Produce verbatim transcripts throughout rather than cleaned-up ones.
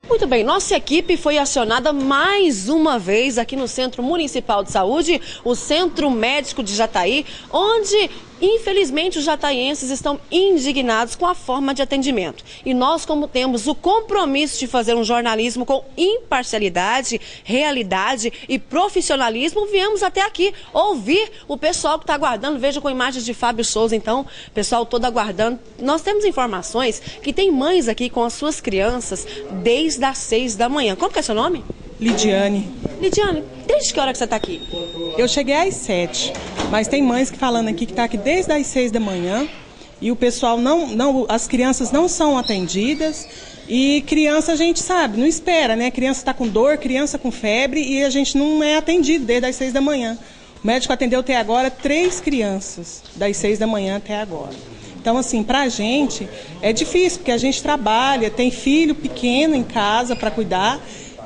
Muito bem, nossa equipe foi acionada mais uma vez aqui no Centro Municipal de Saúde, o Centro Médico de Jataí, onde, infelizmente, os jataienses estão indignados com a forma de atendimento. E nós, como temos o compromisso de fazer um jornalismo com imparcialidade, realidade e profissionalismo, viemos até aqui ouvir o pessoal que está aguardando. Veja com imagens de Fábio Souza, então, o pessoal todo aguardando. Nós temos informações que tem mães aqui com as suas crianças desde das seis da manhã. Como que é seu nome? Lidiane. Lidiane, desde que hora que você está aqui? Eu cheguei às sete, mas tem mães que falando aqui que está aqui desde as seis da manhã e o pessoal não, não, as crianças não são atendidas e criança a gente sabe, não espera, né? Criança está com dor, criança com febre e a gente não é atendido desde as seis da manhã. O médico atendeu até agora três crianças, das seis da manhã até agora. Então, assim, para a gente é difícil, porque a gente trabalha, tem filho pequeno em casa para cuidar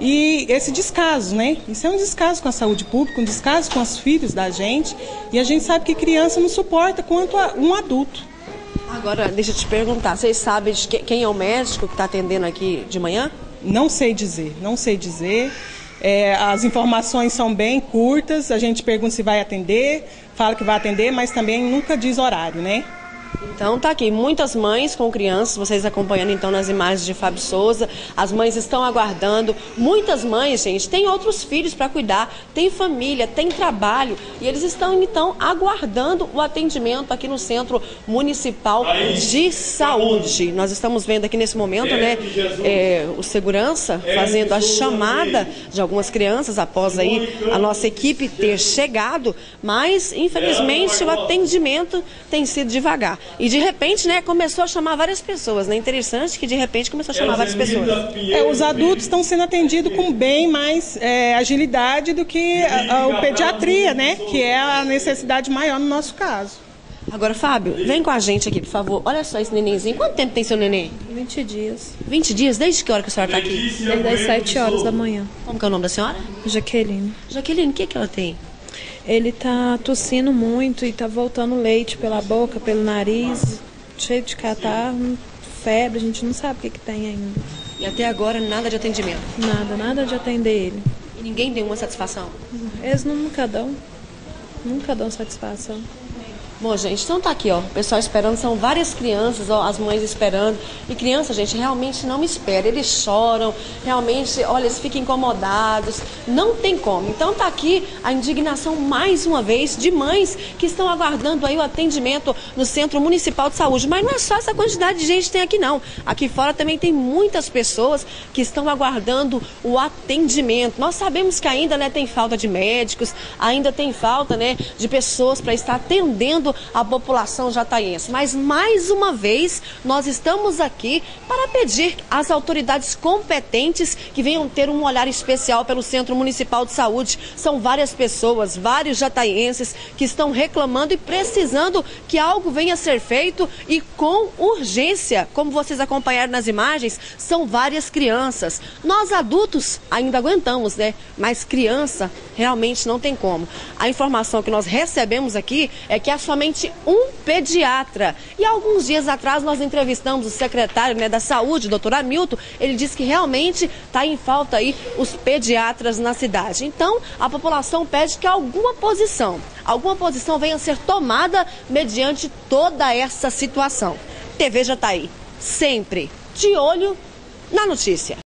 e esse descaso, né? Isso é um descaso com a saúde pública, um descaso com os filhos da gente e a gente sabe que criança não suporta quanto a um adulto. Agora, deixa eu te perguntar, vocês sabem de quem é o médico que está atendendo aqui de manhã? Não sei dizer, não sei dizer. É, as informações são bem curtas, a gente pergunta se vai atender, fala que vai atender, mas também nunca diz horário, né? Então tá aqui, muitas mães com crianças, vocês acompanhando então nas imagens de Fábio Souza, as mães estão aguardando, muitas mães, gente, têm outros filhos para cuidar, tem família, tem trabalho e eles estão então aguardando o atendimento aqui no Centro Municipal de Saúde. Nós estamos vendo aqui nesse momento, né, é, o segurança fazendo a chamada de algumas crianças após aí a nossa equipe ter chegado, mas infelizmente o atendimento tem sido devagar. E de repente, né, começou a chamar várias pessoas, né? Interessante que de repente começou a chamar várias pessoas. É, os adultos estão sendo atendidos com bem mais é, agilidade do que a, a, a pediatria, né? Que é a necessidade maior no nosso caso. Agora, Fábio, vem com a gente aqui, por favor. Olha só esse nenenzinho. Quanto tempo tem seu neném? vinte dias. vinte dias? Desde que hora que a senhora está aqui? Desde as sete horas da manhã. Como que é o nome da senhora? Jaqueline. Jaqueline, o que que ela tem? Ele tá tossindo muito e tá voltando leite pela boca, pelo nariz, cheio de catarro, febre, a gente não sabe o que que tem ainda. E até agora nada de atendimento? Nada, nada de atender ele. E ninguém deu uma satisfação? Eles nunca dão, nunca dão satisfação. Bom, gente, então tá aqui, ó, o pessoal esperando, são várias crianças, ó, as mães esperando. E criança, gente, realmente não espera, eles choram, realmente, olha, eles ficam incomodados, não tem como. Então tá aqui a indignação, mais uma vez, de mães que estão aguardando aí o atendimento no Centro Municipal de Saúde. Mas não é só essa quantidade de gente que tem aqui, não. Aqui fora também tem muitas pessoas que estão aguardando o atendimento. Nós sabemos que ainda, né, tem falta de médicos, ainda tem falta, né, de pessoas para estar atendendo a população jataiense. Mas mais uma vez nós estamos aqui para pedir às autoridades competentes que venham ter um olhar especial pelo Centro Municipal de Saúde. São várias pessoas, vários jataienses que estão reclamando e precisando que algo venha a ser feito e com urgência. Como vocês acompanharam nas imagens, são várias crianças. Nós adultos ainda aguentamos, né? Mas criança realmente não tem como. A informação que nós recebemos aqui é que é somente um pediatra. E alguns dias atrás nós entrevistamos o secretário, né, da Saúde, o doutor Hamilton. Ele disse que realmente está em falta aí os pediatras na cidade. Então, a população pede que alguma posição, alguma posição venha a ser tomada mediante toda essa situação. T V Jataí, sempre de olho na notícia.